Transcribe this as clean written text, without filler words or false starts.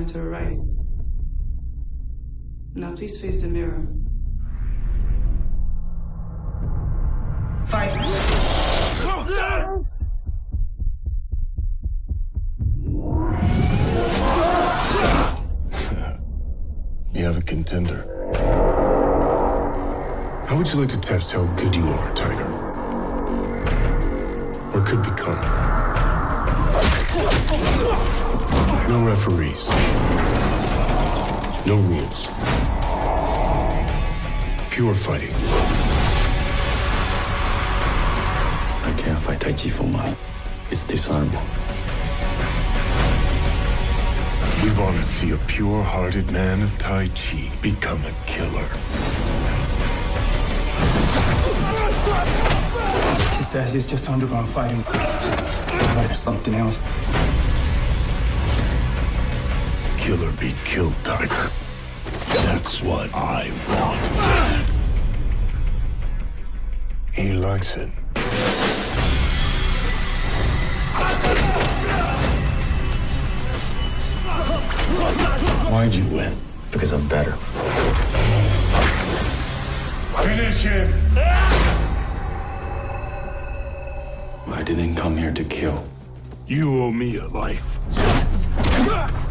to her right. Now please face the mirror. Fight! You have a contender. How would you like to test how good you are, Tiger? Or could become? No referees. No rules. Pure fighting. I can't fight Tai Chi for money. It's dishonorable. We want to see a pure-hearted man of Tai Chi become a killer. He says he's just underground fighting, but there's something else. Killer be killed, Tiger. That's what I want. He likes it. Why'd you win? Because I'm better. Finish him! I didn't come here to kill. You owe me a life.